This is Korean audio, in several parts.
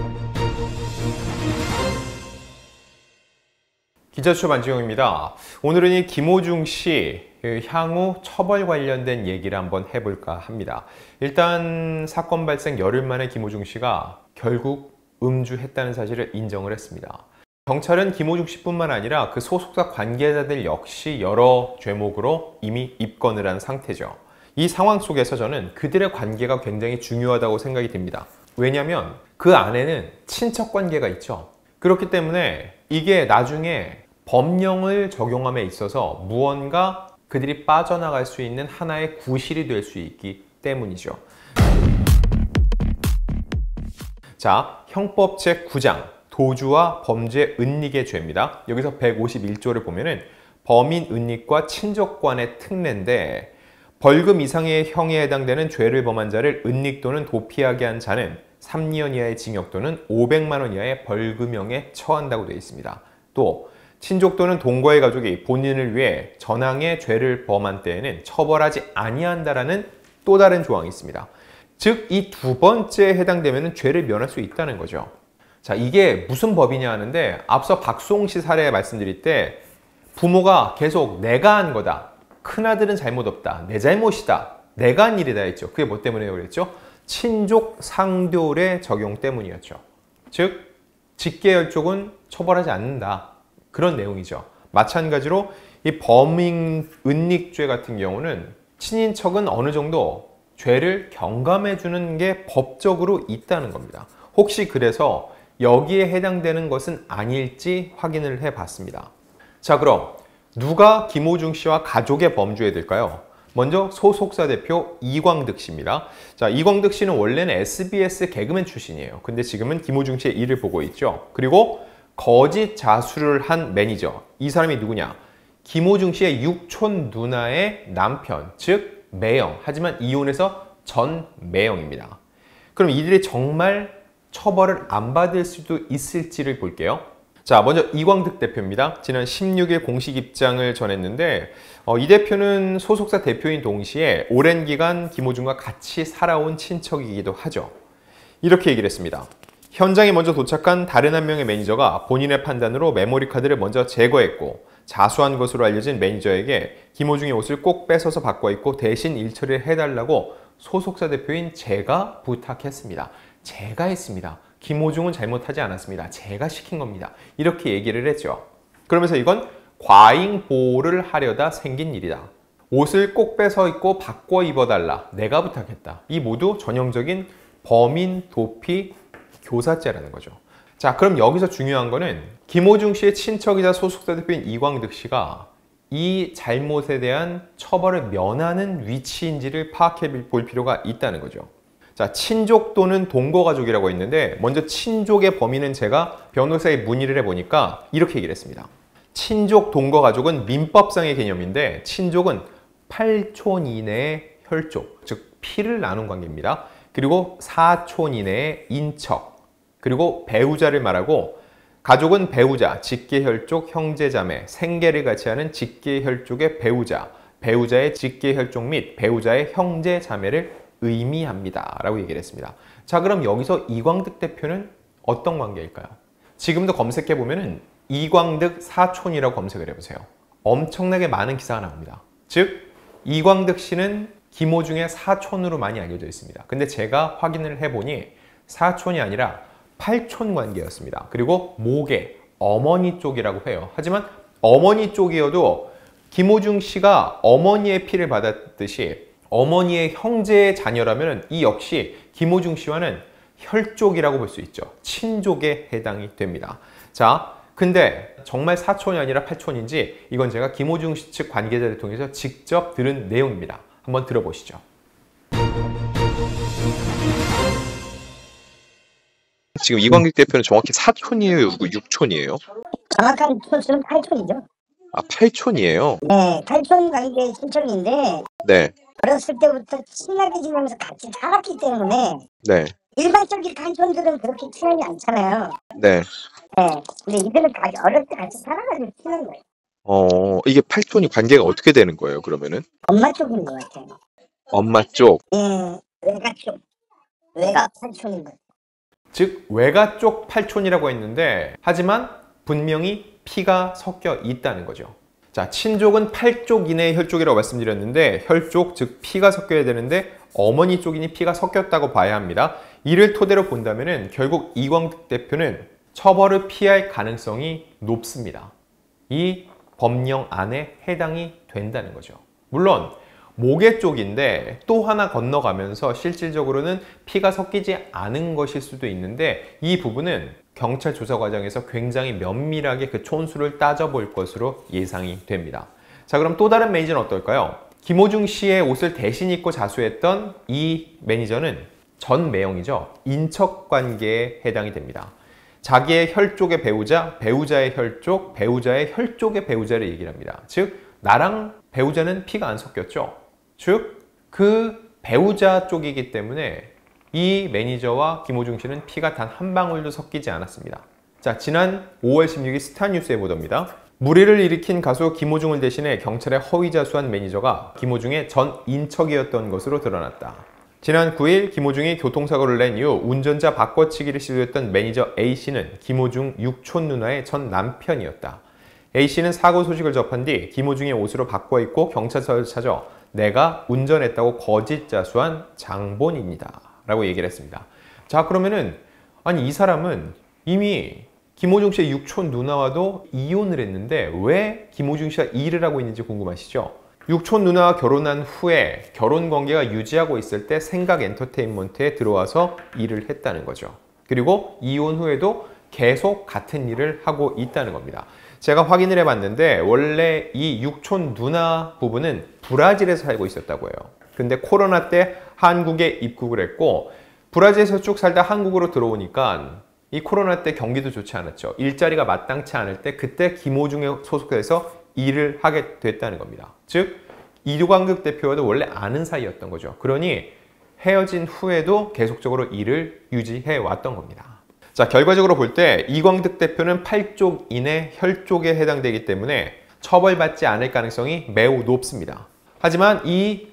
기자수첩 안지용입니다. 오늘은 이 김호중 씨 향후 처벌 관련된 얘기를 한번 해볼까 합니다. 일단 사건 발생 열흘 만에 김호중 씨가 결국 음주했다는 사실을 인정을 했습니다. 경찰은 김호중 씨뿐만 아니라 그 소속사 관계자들 역시 여러 죄목으로 이미 입건을 한 상태죠. 이 상황 속에서 저는 그들의 관계가 굉장히 중요하다고 생각이 듭니다. 왜냐하면 그 안에는 친척 관계가 있죠. 그렇기 때문에 이게 나중에 법령을 적용함에 있어서 무언가 그들이 빠져나갈 수 있는 하나의 구실이 될 수 있기 때문이죠. 자, 형법 제9장 도주와 범죄 은닉의 죄입니다. 여기서 151조를 보면은 범인 은닉과 친족 간의 특례인데 벌금 이상의 형에 해당되는 죄를 범한 자를 은닉 또는 도피하게 한 자는 3년 이하의 징역 또는 500만 원 이하의 벌금형에 처한다고 되어 있습니다. 또 친족 또는 동거의 가족이 본인을 위해 전항의 죄를 범한 때에는 처벌하지 아니한다라는 또 다른 조항이 있습니다. 즉, 이 두 번째에 해당되면 죄를 면할 수 있다는 거죠. 자, 이게 무슨 법이냐 하는데 앞서 박수홍 씨 사례 말씀드릴 때 부모가 계속 내가 한 거다. 큰아들은 잘못 없다. 내 잘못이다. 내가 한 일이다 했죠. 그게 뭐 때문에 그랬죠? 친족 상돌의 적용 때문이었죠. 즉, 직계혈족은 처벌하지 않는다. 그런 내용이죠. 마찬가지로 이 범인 은닉죄 같은 경우는 친인척은 어느 정도 죄를 경감해 주는 게 법적으로 있다는 겁니다. 혹시 그래서 여기에 해당되는 것은 아닐지 확인을 해 봤습니다. 자, 그럼 누가 김호중 씨와 가족의 범주에 들까요? 먼저 소속사 대표 이광득 씨입니다. 자, 이광득 씨는 원래는 SBS 개그맨 출신이에요. 근데 지금은 김호중 씨의 일을 보고 있죠. 그리고 거짓 자수를 한 매니저. 이 사람이 누구냐? 김호중 씨의 육촌 누나의 남편, 즉 매형. 하지만 이혼해서 전 매형입니다. 그럼 이들이 정말 처벌을 안 받을 수도 있을지를 볼게요. 자, 먼저 이광득 대표입니다. 지난 16일 공식 입장을 전했는데 이 대표는 소속사 대표인 동시에 오랜 기간 김호중과 같이 살아온 친척이기도 하죠. 이렇게 얘기를 했습니다. 현장에 먼저 도착한 다른 한 명의 매니저가 본인의 판단으로 메모리 카드를 먼저 제거했고 자수한 것으로 알려진 매니저에게 김호중의 옷을 꼭 뺏어서 바꿔 입고 대신 일처리를 해달라고 소속사 대표인 제가 부탁했습니다. 제가 했습니다. 김호중은 잘못하지 않았습니다. 제가 시킨 겁니다. 이렇게 얘기를 했죠. 그러면서 이건 과잉 보호를 하려다 생긴 일이다. 옷을 꼭 뺏어 입고 바꿔 입어달라. 내가 부탁했다. 이 모두 전형적인 범인 도피 교사죄라는 거죠. 자, 그럼 여기서 중요한 거는 김호중 씨의 친척이자 소속사 대표인 이광득 씨가 이 잘못에 대한 처벌을 면하는 위치인지를 파악해 볼 필요가 있다는 거죠. 자, 친족 또는 동거가족이라고 있는데 먼저 친족의 범위는 제가 변호사에 문의를 해보니까 이렇게 얘기를 했습니다. 친족 동거가족은 민법상의 개념인데 친족은 8촌 이내의 혈족, 즉 피를 나눈 관계입니다. 그리고 4촌 이내의 인척, 그리고 배우자를 말하고 가족은 배우자, 직계혈족, 형제자매, 생계를 같이 하는 직계혈족의 배우자, 배우자의 직계혈족 및 배우자의 형제자매를 의미합니다. 라고 얘기를 했습니다. 자, 그럼 여기서 이광득 대표는 어떤 관계일까요? 지금도 검색해보면 이광득 사촌이라고 검색을 해보세요. 엄청나게 많은 기사가 나옵니다. 즉, 이광득 씨는 김호중의 사촌으로 많이 알려져 있습니다. 근데 제가 확인을 해보니 사촌이 아니라 8촌 관계였습니다. 그리고 모계, 어머니 쪽이라고 해요. 하지만 어머니 쪽이어도 김호중 씨가 어머니의 피를 받았듯이 어머니의 형제의 자녀라면 이 역시 김호중 씨와는 혈족이라고 볼 수 있죠. 친족에 해당이 됩니다. 자, 근데 정말 사촌이 아니라 8촌인지 이건 제가 김호중 씨 측 관계자를 통해서 직접 들은 내용입니다. 한번 들어보시죠. 지금 이광득 대표는 정확히 4촌이에요? 6촌이에요? 정확한 촌수는 8촌이죠. 아, 8촌이에요? 네, 8촌 관계 친척인데 네. 어렸을 때부터 친하게 지내면서 같이 살았기 때문에 네. 일반적인 8촌들은 그렇게 친하지 않잖아요. 네. 네, 근데 이들은 어렸을 때 같이 살아가지고 친한 거예요. 이게 8촌이 관계가 어떻게 되는 거예요, 그러면은? 엄마 쪽인 것 같아요. 엄마 쪽? 예, 외가 쪽. 외가 8촌인 거예요. 즉 외가 쪽 팔촌이라고 했는데 하지만 분명히 피가 섞여 있다는 거죠. 자, 친족은 8쪽 이내의 혈족이라고 말씀드렸는데 혈족, 즉 피가 섞여야 되는데 어머니 쪽이니 피가 섞였다고 봐야 합니다. 이를 토대로 본다면 결국 이광득 대표는 처벌을 피할 가능성이 높습니다. 이 법령 안에 해당이 된다는 거죠. 물론 모계 쪽인데 또 하나 건너가면서 실질적으로는 피가 섞이지 않은 것일 수도 있는데 이 부분은 경찰 조사 과정에서 굉장히 면밀하게 그 촌수를 따져볼 것으로 예상이 됩니다. 자, 그럼 또 다른 매니저는 어떨까요? 김호중 씨의 옷을 대신 입고 자수했던 이 매니저는 전 매형이죠. 인척관계에 해당이 됩니다. 자기의 혈족의 배우자, 배우자의 혈족, 배우자의 혈족의 배우자를 얘기를 합니다. 즉 나랑 배우자는 피가 안 섞였죠. 즉 그 배우자 쪽이기 때문에 이 매니저와 김호중 씨는 피가 단 한 방울도 섞이지 않았습니다. 자, 지난 5월 16일 스타뉴스의 보도입니다. 물의를 일으킨 가수 김호중을 대신해 경찰에 허위 자수한 매니저가 김호중의 전 인척이었던 것으로 드러났다. 지난 9일 김호중이 교통사고를 낸 이후 운전자 바꿔치기를 시도했던 매니저 A씨는 김호중 육촌 누나의 전 남편이었다. A씨는 사고 소식을 접한 뒤 김호중의 옷으로 바꿔 입고 경찰서를 찾아 내가 운전했다고 거짓 자수한 장본입니다. 라고 얘기를 했습니다. 자, 그러면은 아니 이 사람은 이미 김호중 씨의 육촌 누나와도 이혼을 했는데 왜 김호중 씨가 일을 하고 있는지 궁금하시죠? 육촌 누나와 결혼한 후에 결혼 관계가 유지하고 있을 때 생각 엔터테인먼트에 들어와서 일을 했다는 거죠. 그리고 이혼 후에도 계속 같은 일을 하고 있다는 겁니다. 제가 확인을 해봤는데 원래 이 육촌 누나 부부는 브라질에서 살고 있었다고 해요. 근데 코로나 때 한국에 입국을 했고 브라질에서 쭉 살다 한국으로 들어오니까 이 코로나 때 경기도 좋지 않았죠. 일자리가 마땅치 않을 때 그때 김호중에 소속해서 일을 하게 됐다는 겁니다. 즉 이광득 대표와도 원래 아는 사이였던 거죠. 그러니 헤어진 후에도 계속적으로 일을 유지해 왔던 겁니다. 자, 결과적으로 볼 때 이광득 대표는 8쪽 이내 혈족에 해당되기 때문에 처벌받지 않을 가능성이 매우 높습니다. 하지만 이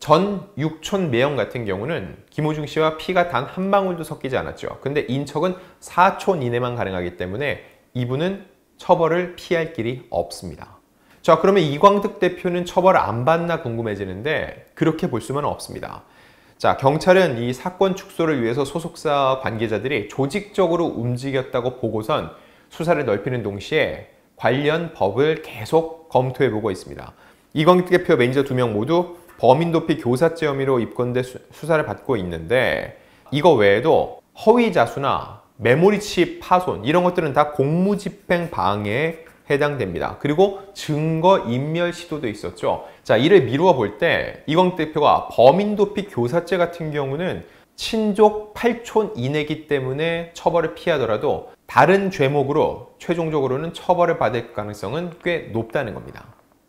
전 육촌 매형 같은 경우는 김호중 씨와 피가 단 한 방울도 섞이지 않았죠. 근데 인척은 4촌 이내만 가능하기 때문에 이분은 처벌을 피할 길이 없습니다. 자, 그러면 이광득 대표는 처벌을 안 받나 궁금해지는데 그렇게 볼 수는 없습니다. 자, 경찰은 이 사건 축소를 위해서 소속사 관계자들이 조직적으로 움직였다고 보고선 수사를 넓히는 동시에 관련 법을 계속 검토해보고 있습니다. 이광득 대표 매니저 2명 모두 범인도피 교사죄 혐의로 입건돼 수사를 받고 있는데 이거 외에도 허위 자수나 메모리칩 파손 이런 것들은 다 공무집행 방해에 해당됩니다. 그리고 증거 인멸 시도도 있었죠. 자, 이를 미루어 볼 때 이광득 대표가 범인도피 교사죄 같은 경우는 친족 8촌 이내기 때문에 처벌을 피하더라도 다른 죄목으로 최종적으로는 처벌을 받을 가능성은 꽤 높다는 겁니다.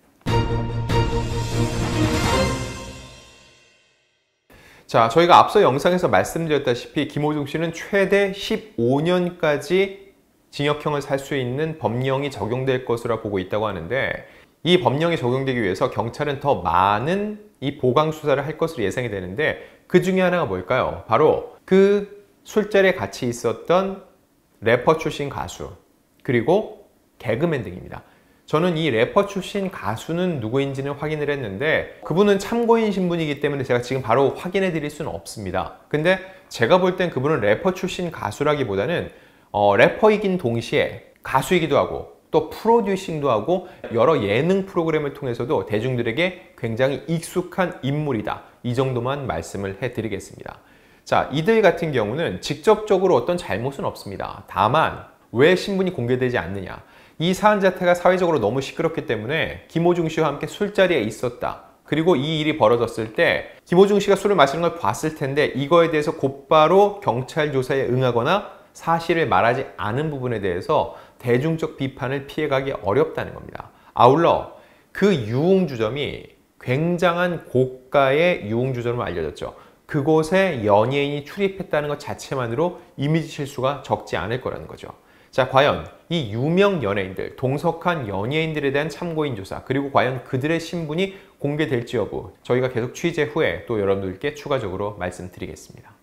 자, 저희가 앞서 영상에서 말씀드렸다시피 김호중 씨는 최대 15년까지 징역형을 살 수 있는 법령이 적용될 것으로 보고 있다고 하는데 이 법령이 적용되기 위해서 경찰은 더 많은 이 보강 수사를 할 것으로 예상이 되는데 그 중에 하나가 뭘까요? 바로 그 술자리에 같이 있었던 래퍼 출신 가수 그리고 개그맨 등입니다. 저는 이 래퍼 출신 가수는 누구인지는 확인을 했는데 그분은 참고인 신분이기 때문에 제가 지금 바로 확인해 드릴 수는 없습니다. 근데 제가 볼 땐 그분은 래퍼 출신 가수라기보다는 래퍼이긴 동시에 가수이기도 하고 또 프로듀싱도 하고 여러 예능 프로그램을 통해서도 대중들에게 굉장히 익숙한 인물이다. 이 정도만 말씀을 해드리겠습니다. 자, 이들 같은 경우는 직접적으로 어떤 잘못은 없습니다. 다만 왜 신분이 공개되지 않느냐. 이 사안 자체가 사회적으로 너무 시끄럽기 때문에 김호중 씨와 함께 술자리에 있었다. 그리고 이 일이 벌어졌을 때 김호중 씨가 술을 마시는 걸 봤을 텐데 이거에 대해서 곧바로 경찰 조사에 응하거나 사실을 말하지 않은 부분에 대해서 대중적 비판을 피해가기 어렵다는 겁니다. 아울러 그 유흥주점이 굉장한 고가의 유흥주점으로 알려졌죠. 그곳에 연예인이 출입했다는 것 자체만으로 이미지 실수가 적지 않을 거라는 거죠. 자, 과연 이 유명 연예인들, 동석한 연예인들에 대한 참고인 조사 그리고 과연 그들의 신분이 공개될지 여부 저희가 계속 취재 후에 또 여러분들께 추가적으로 말씀드리겠습니다.